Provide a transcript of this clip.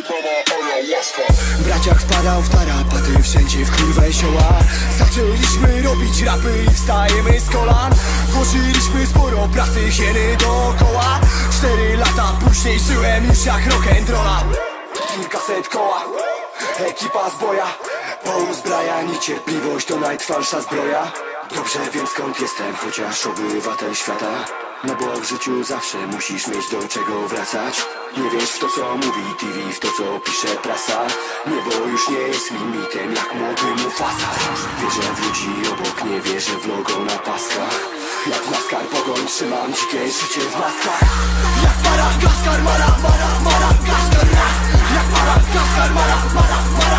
Braciak wpadał w tarapaty, wszędzie w kurwę sioła. Zaczęliśmy robić rapy i wstajemy z kolan. Włożyliśmy sporo pracy, hieny dookoła. 4 lata później żyłem już jak rock'n'rolla. Kilkaset koła, ekipa z boja. Pouzbraja niecierpliwość to najtrwalsza zbroja. Dobrze wiem skąd jestem, chociaż obywatel świata. No bo w życiu zawsze musisz mieć do czego wracać. Nie wierz w to co mówi TV, w to co pisze prasa. Niebo już nie jest limitem jak młody Mufasa. Wierzę w ludzi obok, nie wierzę w logo na paskach. Jak w NASCAR pogoń trzymam dzikie życie w maskach. Jak Madagaskar, Madagaskar, jak Madagaskar, Madagaskar.